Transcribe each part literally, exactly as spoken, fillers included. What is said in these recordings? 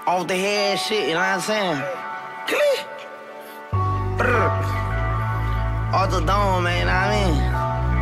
off the head shit, you know what I'm saying? Click. Brr. Off the dome, man, you know what I mean?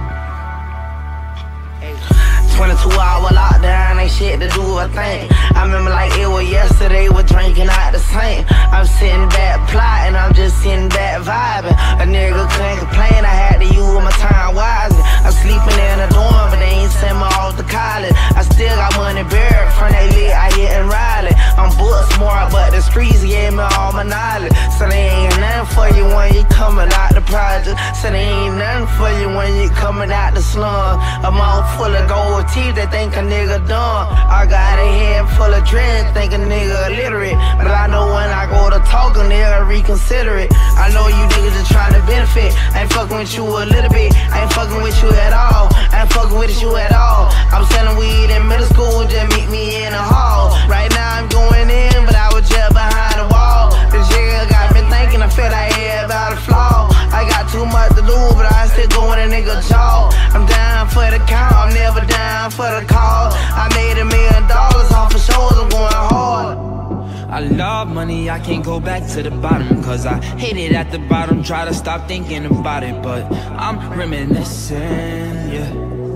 twenty-two hour lockdown, ain't shit to do, I think. I remember like it was yesterday, we're drinking out the same. I'm sitting back plotting, I'm just sitting back vibing. A nigga couldn't complain, I had to use my time wisely. I'm sleeping in a dorm, but they ain't send me off to college. I still got money buried from they lit, I hit and Riley. I'm book smart, but the streets gave me all my knowledge. So they ain't nothing for you when you coming out the project. So they ain't nothing for you when you coming out the slum. A mouth full of gold teeth, they think a nigga dumb. I got a head full of dread, think a nigga illiterate. But I know when I go to talk, a nigga reconsider it. I know you niggas just trying to benefit. I ain't fucking with you a little bit, I ain't fucking with you at all. I ain't fucking with you at all. I'm selling weed in middle school, just meet me in the hall. Right now I'm going in, but I was just behind the wall. This nigga got me thinking, I feel like he about to flaw. I got too much to do, but I still go in a nigga jaw. I'm down for the count, I'm never down for the call. I made a million dollars off of shows, I'm going hard. I love money, I can't go back to the bottom, cause I hate it at the bottom, try to stop thinking about it. But I'm reminiscing, yeah,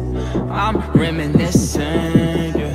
I'm reminiscing, yeah.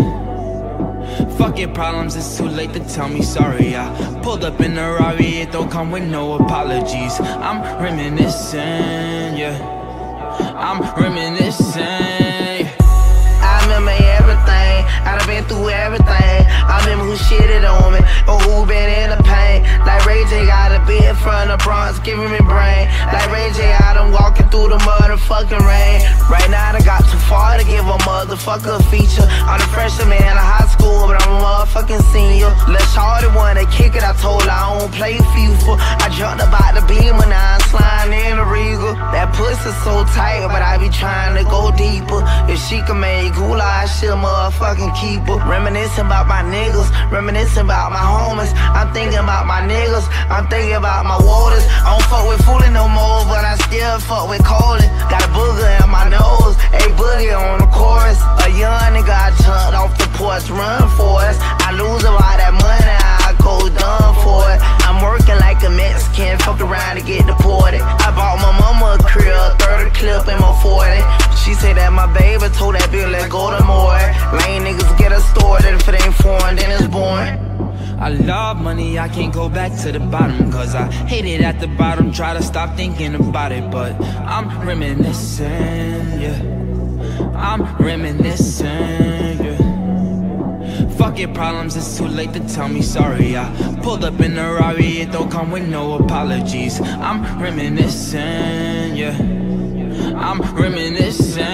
Fuck your problems, it's too late to tell me sorry. I pulled up in a Rari, it don't come with no apologies. I'm reminiscing, yeah, I'm reminiscing. I remember everything, I done been through everything. I remember who shitted on me, or who been in the pain. Like Ray J got a bit from the Bronx, giving me brain. Like Ray J, I done walking through the motherfucking rain. Right now I done got too far to give a motherfucker a feature. I'm a freshman in high school, but I'm a motherfucking senior. Lil' shorty wanna kick it, I told her I don't play FIFA. I jumped about the beam when I was sliding in the Regal. That pussy so tight, but I be trying to go deeper. If she can make gula, I should motherfucking keep her. Reminiscing about my niggas, reminiscing about my homies. I'm thinking about my niggas, I'm thinking about my waters. I don't fuck with fooling no more, but I still fuck with Colin. Got a booger in my nose, a boogie on the chorus. A young nigga I jumped off the porch, run for us. I lose a lot of money, I go dumb for it. I'm working like a Mexican, fuck around to get deported. I bought my mama a crib, thirty clip in my forty. She said that my baby told that bitch let's go to more. Lame niggas get a store, that if it ain't foreign, then it's boring. I love money, I can't go back to the bottom, cause I hate it at the bottom, try to stop thinking about it. But I'm reminiscing, yeah, I'm reminiscing, yeah. Fuck your problems, it's too late to tell me sorry. I pulled up in a Rari, it don't come with no apologies. I'm reminiscing, yeah, I'm reminiscing.